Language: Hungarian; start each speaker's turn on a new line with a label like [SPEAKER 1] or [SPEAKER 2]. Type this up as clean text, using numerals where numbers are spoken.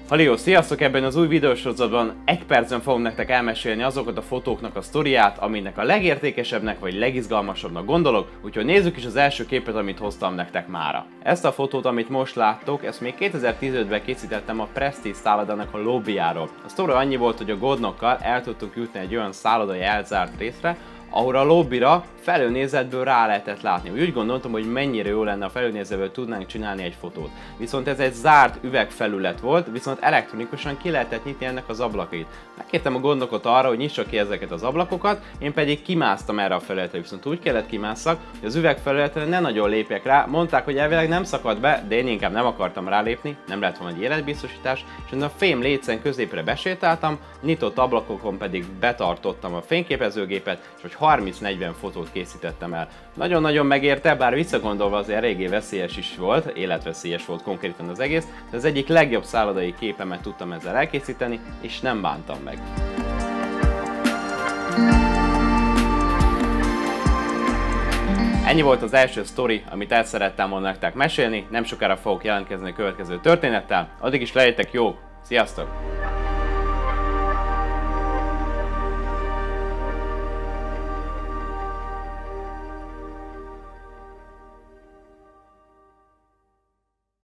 [SPEAKER 1] Haló, sziasztok! Ebben az új videósorozatban egy percben fogom nektek elmesélni azokat a fotóknak a sztoriát, aminek a legértékesebbnek vagy legizgalmasabbnak gondolok, úgyhogy nézzük is az első képet, amit hoztam nektek mára. Ezt a fotót, amit most láttok, ezt még 2015-ben készítettem a Prestige szállodának a lobbyjáról. A sztori annyi volt, hogy a Godnokkal el tudtunk jutni egy olyan szállodai elzárt részre, ahol a lobbyra felülnézetből rá lehetett látni. Úgy gondoltam, hogy mennyire jó lenne a felülnézetből tudnánk csinálni egy fotót. Viszont ez egy zárt üvegfelület volt, viszont elektronikusan ki lehetett nyitni ennek az ablakait. Megkértem a Godnokot arra, hogy nyissa ki ezeket az ablakokat, én pedig kimásztam erre a felületre, viszont úgy kellett kimásszak, hogy az üvegfelületre ne nagyon lépjek rá. Mondták, hogy elvileg nem szakad be, de én inkább nem akartam rálépni, nem lett volna egy életbiztosítás, és a fém lécen középre besétáltam, nyitott ablakokon pedig betartottam a fényképezőgépet, és hogy 30-40 fotót készítettem el. Nagyon-nagyon megérte, bár visszagondolva azért eléggé veszélyes is volt, életveszélyes volt konkrétan az egész, de az egyik legjobb szállodai képemet tudtam ezzel elkészíteni, és nem bántam meg. Ennyi volt az első sztori, amit el szerettem volna nektek mesélni, nem sokára fogok jelentkezni a következő történettel, addig is legyetek jók, sziasztok!